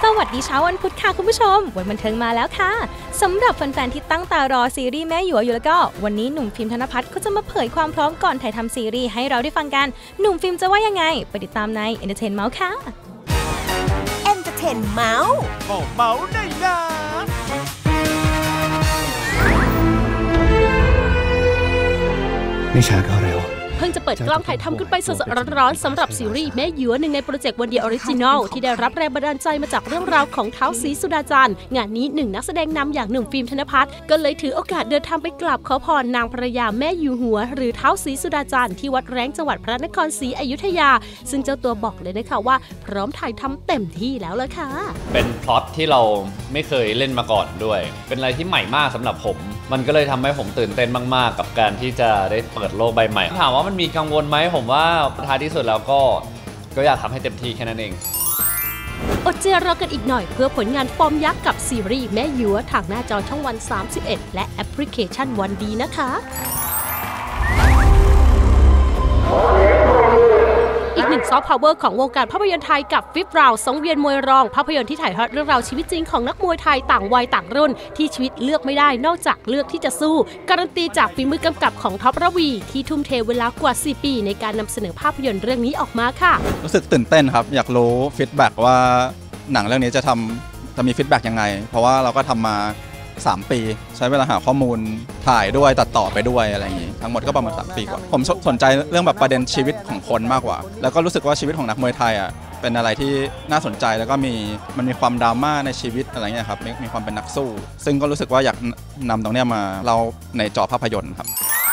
วัสดีเช้าวันพุธค่ะคุณผู้ชมวันบันเทิงมาแล้วค่ะสำหรับแฟนๆที่ตั้งตารอซีรีส์แม่หยวอยู่แล้วก็วันนี้หนุ่มฟิล์มธนภัทรก็จะมาเผยความพร้อมก่อนถ่ายทำซีรีส์ให้เราได้ฟังกันหนุ่มฟิล์มจะว่ายังไงไปติดตามใน Entertain Mouse ค่ะ Entertain Mouse เมาส์ได้นะไม่ช้าก็เร็วเพิ่งจะเปิดกล้องถ่ายทำขึ้นไปสดๆร้อนๆสำหรับซีรีส์แม่หยวหนึ่งในโปรเจกต์วันเดียออริจินอลที่ได้รับแรงบันดาลใจมาจากเรื่องราวของท้าวศรีสุดาจันทร์งานนี้หนึ่งนักแสดงนำอย่างหนุ่มฟิล์มธนภัทรก็เลยถือโอกาสเดินทางไปกราบขอพรนางภรรยาแม่หยวหัวหรือท้าวศรีสุดาจันทร์ที่วัดแร้งจังหวัดพระนครศรีอยุธยาซึ่งเจ้าตัวบอกเลยนะคะว่าพร้อมถ่ายทำเต็มที่แล้วล่ะค่ะเป็นพล็อตที่เราไม่เคยเล่นมาก่อนด้วยเป็นอะไรที่ใหม่มากสำหรับผมมันก็เลยทำให้ผมตื่นเต้นมากๆกับการที่จะได้เปิดโลกใบใหม่ถามว่ามันมีกังวลไหมผมว่าท้ายที่สุดแล้วก็อยากทำให้เต็มที่แค่นั้นเองอดใจรอกันอีกหน่อยเพื่อผลงานฟอร์มยักษ์กับซีรีส์แม่หยวทางหน้าจอช่องวัน31และแอปพลิเคชันวันดีนะคะอีกหนึ่งซอฟต์พาวเวอร์ของวงการภาพยนตร์ไทยกับฟิปราวสังเวียนมวยรองภาพยนตร์ที่ถ่ายทอดเรื่องราวชีวิตจริงของนักมวยไทยต่างวัยต่างรุ่นที่ชีวิตเลือกไม่ได้นอกจากเลือกที่จะสู้การันตีจากฝีมือกำกับของท็อประวีที่ทุ่มเทเวลากว่า4 ปีในการนำเสนอภาพยนตร์เรื่องนี้ออกมาค่ะรู้สึกตื่นเต้นครับอยากรู้ฟีดแบ็กว่าหนังเรื่องนี้จะมีฟีดแบ็กยังไงเพราะว่าเราก็ทำมา3 ปีใช้เวลาหาข้อมูลถ่ายด้วยตัดต่อไปด้วยอะไรอย่างนี้ทั้งหมดก็ประมาณ3 ปีกว่าผมสนใจเรื่องแบบประเด็นชีวิตของคนมากกว่าแล้วก็รู้สึกว่าชีวิตของนักมวยไทยอ่ะเป็นอะไรที่น่าสนใจแล้วก็มันมีความดราม่าในชีวิตอะไรเงี้ยครับมีความเป็นนักสู้ซึ่งก็รู้สึกว่าอยากนำตรงนี้มาเล่าในจอภาพยนตร์ครับ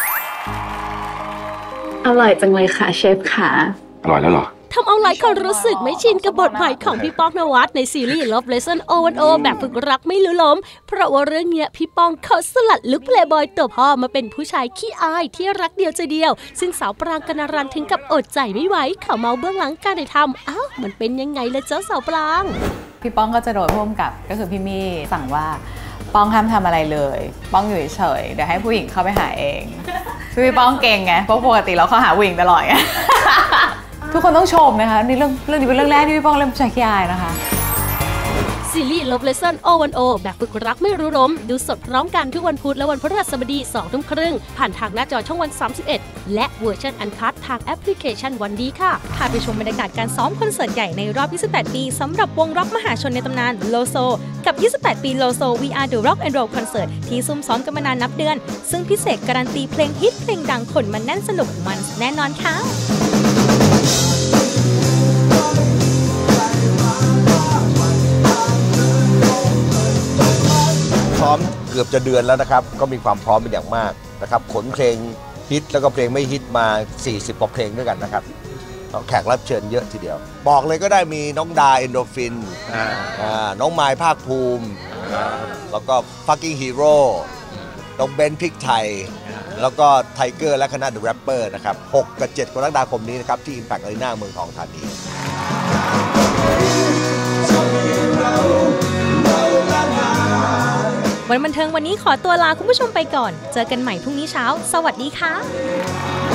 อร่อยจังเลยค่ะเชฟค่ะอร่อยแล้วเหรอทำเอาหลายคนรู้สึกไม่ชินกับบทบาทของพี่ป้องนวัดในซีรีส์ Love Lesson O&O แบบฝึกรักไม่รู้ล้มเพราะว่าเรื่องนี้พี่ป้องเขาสลัดลุคเพลย์บอยตัวพ่อมาเป็นผู้ชายขี้อายที่รักเดียวใจเดียวซึ่งสาวปรางกนรันถึงกับอดใจไม่ไหวเขาเมาเบื้องหลังการถ่ายทำมันเป็นยังไงล่ะเจ้าสาวปรางพี่ป้องก็จะโดนผู้กำกับก็คือพี่มี่สั่งว่าป้องห้ามทำอะไรเลยป้องอยู่เฉยเดี๋ยวให้ผู้หญิงเข้าไปหาเองพี่ป้องเก่งไงเพราะปกติเราเข้าหาผู้หญิงตลอดไงทุกคนต้องชมนะคะในเรื่องนี้เป็นเรื่องแรกที่พี่ป้องเล่นผู้ชายขี้อายนะคะซีรีส์ Love Lesson O&O แบบฝึกรักไม่รู้ล้มดูสดพร้อมกันทุกวันพุธและวันพฤหัสบดี 20:30 ผ่านทางหน้าจอช่องวัน31และเวอร์ชันอันคัททางแอปพลิเคชันวันดีค่ะพาไปชมบรรยากาศการซ้อมคอนเสิร์ตใหญ่ในรอบ28 ปีสำหรับวงร็อกมหาชนในตำนานโลโซกับ28 ปีโลโซ We Are The Rock and Roll Concert ที่ซุ่มซ้อมกันมานานนับเดือนซึ่งพิเศษการันตีเพลงฮิตเพลงดังขนมันแน่นสนุกมันแน่นอนค่ะซ้อมเกือบจะเดือนแล้วนะครับก็มีความพร้อมเป็นอย่างมากนะครับขนเพลงฮิตแล้วก็เพลงไม่ฮิตมา40 กว่าเพลงด้วยกันนะครับแขกรับเชิญเยอะทีเดียวบอกเลยก็ได้มีน้องดาเอนโดฟินน้องไมล์ภาคภูมิแล้วก็ Fucking Hero น้องเบนพริกไทยแล้วก็ไทเกอร์และคณะ The Rapper นะครับ6 กับ 7 กรกฎาคมนี้นะครับที่ Impact Arena เมืองทองธานีวันบันเทิงวันนี้ขอตัวลาคุณผู้ชมไปก่อนเจอกันใหม่พรุ่งนี้เช้าสวัสดีค่ะ